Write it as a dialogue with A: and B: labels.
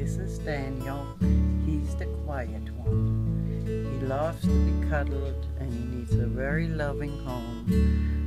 A: This is Daniel. He's the quiet one. He loves to be cuddled and he needs a very loving home.